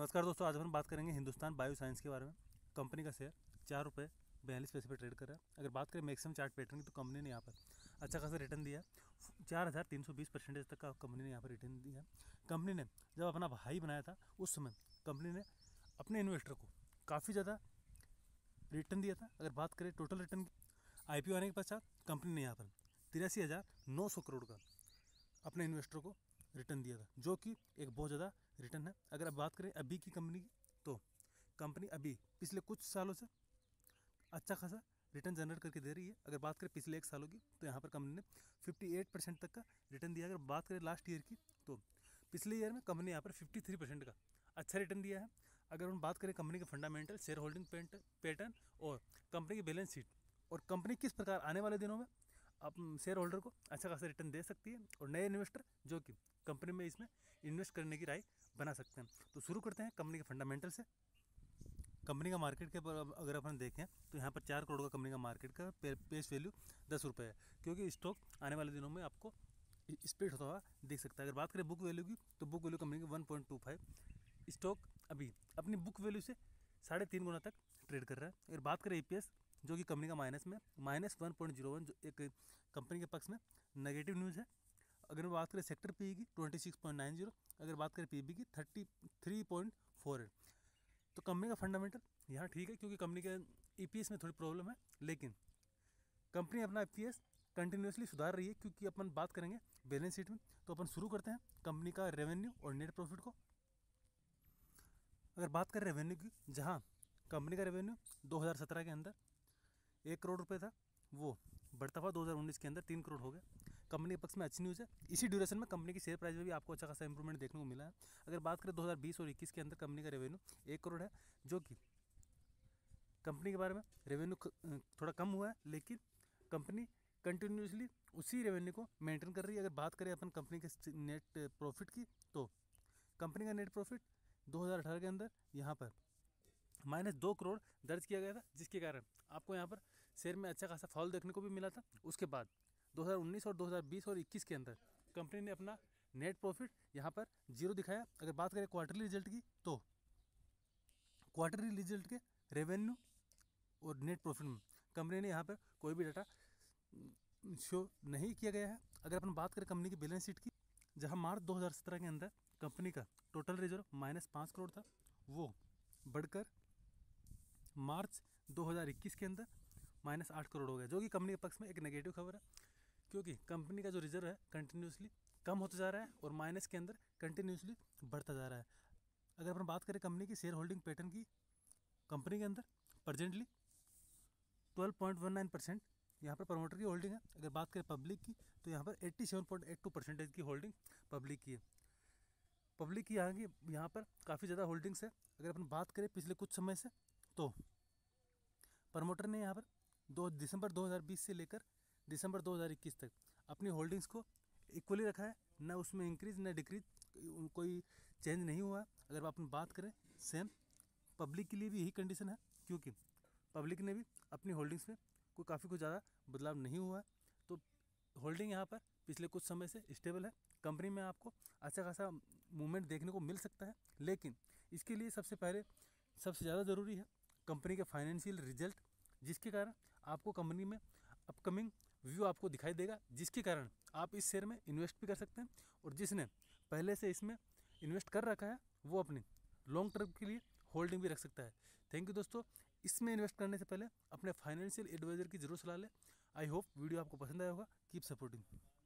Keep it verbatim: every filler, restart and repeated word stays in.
नमस्कार दोस्तों, आज हम बात करेंगे हिंदुस्तान बायोसाइंस के बारे में। कंपनी का शेयर चार रुपये बयालीस पैसे पे ट्रेड कर रहा है। अगर बात करें मैक्सिमम चार्ट पैटर्न की तो कंपनी ने यहाँ पर अच्छा खासा रिटर्न दिया है। चार हज़ार तीन सौ बीस परसेंटेज तक का कंपनी ने यहाँ पर रिटर्न दिया है। कंपनी ने जब अपना हाई बनाया था उस समय कंपनी ने अपने इन्वेस्टर को काफ़ी ज़्यादा रिटर्न दिया था। अगर बात करें टोटल रिटर्न की, आई पी ओ आने के पश्चात कंपनी ने यहाँ पर तिरासी हज़ार नौ सौ करोड़ का अपने इन्वेस्टर को रिटर्न दिया था, जो कि एक बहुत ज़्यादा रिटर्न है। अगर अब बात करें अभी की कंपनी की, तो कंपनी अभी पिछले कुछ सालों से अच्छा खासा रिटर्न जनरेट करके दे रही है। अगर बात करें पिछले एक सालों की, तो यहाँ पर कंपनी ने अट्ठावन परसेंट तक का रिटर्न दिया। अगर बात करें लास्ट ईयर की, तो पिछले ईयर में कंपनी यहाँ पर तिरेपन परसेंट का अच्छा रिटर्न दिया है। अगर हम बात करें कंपनी के फंडामेंटल, शेयर होल्डिंग पैटर्न और कंपनी की बैलेंस शीट और कंपनी किस प्रकार आने वाले दिनों में अब शेयर होल्डर को अच्छा खासा रिटर्न दे सकती है और नए इन्वेस्टर जो कि कंपनी में इसमें इन्वेस्ट करने की राय बना सकते हैं। तो शुरू करते हैं कंपनी के फंडामेंटल से। कंपनी का मार्केट के अगर अपन देखें तो यहाँ पर चार करोड़ का कंपनी का मार्केट का पेस वैल्यू दस रुपये है, क्योंकि स्टॉक आने वाले दिनों में आपको स्प्लिट होता हुआ दिख सकता है। अगर बात करें बुक वैल्यू की, तो बुक वैल्यू कंपनी की one point two five, stock अभी अपनी बुक वैल्यू से साढ़े तीन गुना तक ट्रेड कर रहा है। अगर बात करें ई पी एस, जो कि कंपनी का माइनस में minus one point zero one, जो एक कंपनी के पक्ष में नेगेटिव न्यूज़ है। अगर हम बात करें सेक्टर पी ई की twenty six point nine zero, अगर बात करें पी बी की thirty three point four eight, तो कंपनी का फंडामेंटल यहाँ ठीक है, क्योंकि कंपनी के ई पी एस में थोड़ी प्रॉब्लम है, लेकिन कंपनी अपना ई पी एस कंटिन्यूसली सुधार रही है। क्योंकि अपन बात करेंगे बैलेंस शीट में, तो अपन शुरू करते हैं कंपनी का रेवेन्यू और नेट प्रॉफिट को। अगर बात करें रेवेन्यू की, जहाँ कंपनी का रेवेन्यू दो हज़ार सत्रह के अंदर एक करोड़ रुपए था, वो बढ़ता हुआ दो हज़ार उन्नीस के अंदर तीन करोड़ हो गया। कंपनी के पक्ष में अच्छी न्यूज़ है। इसी ड्यूरेशन में कंपनी की शेयर प्राइस में भी आपको अच्छा खासा इंप्रूवमेंट देखने को मिला है। अगर बात करें दो हज़ार बीस और इक्कीस के अंदर कंपनी का रेवेन्यू एक करोड़ है, जो कि कंपनी के बारे में रेवेन्यू थोड़ा कम हुआ है, लेकिन कंपनी कंटिन्यूसली उसी रेवेन्यू को मेंटेन कर रही है। अगर बात करें अपन कंपनी के नेट प्रॉफिट की, तो कंपनी का नेट प्रॉफिट दो हज़ार अठारह के अंदर यहाँ पर माइनस दो करोड़ दर्ज किया गया था, जिसके कारण आपको यहाँ पर शेयर में अच्छा खासा फॉल देखने को भी मिला था। उसके बाद दो हज़ार उन्नीस और दो हज़ार बीस और इक्कीस के अंदर कंपनी ने अपना नेट प्रॉफिट यहाँ पर जीरो दिखाया। अगर बात करें क्वार्टरली रिजल्ट की, तो क्वार्टरली रिजल्ट के रेवेन्यू और नेट प्रॉफिट में कंपनी ने यहाँ पर कोई भी डाटा शो नहीं किया गया है। अगर अपन बात करें कंपनी की बैलेंस शीट की, जहाँ मार्च दो हज़ार सत्रह के अंदर कंपनी का टोटल रिजर्व माइनस पाँच करोड़ था, वो बढ़कर मार्च दो हज़ार इक्कीस के अंदर माइनस आठ करोड़ हो गया, जो कि कंपनी के पक्ष में एक नेगेटिव खबर है। क्योंकि कंपनी का जो रिजर्व है कंटिन्यूसली कम होता जा रहा है और माइनस के अंदर कंटिन्यूसली बढ़ता जा रहा है। अगर अपन बात करें कंपनी की शेयर होल्डिंग पैटर्न की, कंपनी के अंदर presently twelve point one nine percent यहाँ पर प्रमोटर की होल्डिंग है। अगर बात करें पब्लिक की, तो यहाँ पर eighty seven point eight two percentage की होल्डिंग पब्लिक की है। पब्लिक की यहाँ की यहाँ पर काफ़ी ज़्यादा होल्डिंग्स है। अगर अपन बात करें पिछले कुछ समय से, तो प्रमोटर ने यहाँ पर दो दिसंबर दो हज़ार बीस से लेकर दिसंबर दो हज़ार इक्कीस तक अपनी होल्डिंग्स को इक्वली रखा है, ना उसमें इंक्रीज ना डिक्रीज, कोई चेंज नहीं हुआ। अगर अपन बात करें सेम पब्लिक के लिए भी यही कंडीशन है, क्योंकि पब्लिक ने भी अपनी होल्डिंग्स में कोई काफ़ी कुछ ज़्यादा बदलाव नहीं हुआ है। तो होल्डिंग यहाँ पर पिछले कुछ समय से स्टेबल है। कंपनी में आपको अच्छा खासा मूवमेंट देखने को मिल सकता है, लेकिन इसके लिए सबसे पहले सबसे ज़्यादा ज़रूरी है कंपनी के फाइनेंशियल रिजल्ट, जिसके कारण आपको कंपनी में अपकमिंग व्यू आपको दिखाई देगा, जिसके कारण आप इस शेयर में इन्वेस्ट भी कर सकते हैं। और जिसने पहले से इसमें इन्वेस्ट कर रखा है, वो अपनी लॉन्ग टर्म के लिए होल्डिंग भी रख सकता है। थैंक यू दोस्तों। इसमें इन्वेस्ट करने से पहले अपने फाइनेंशियल एडवाइजर की जरूर सलाह लें। आई होप वीडियो आपको पसंद आया होगा। Keep supporting.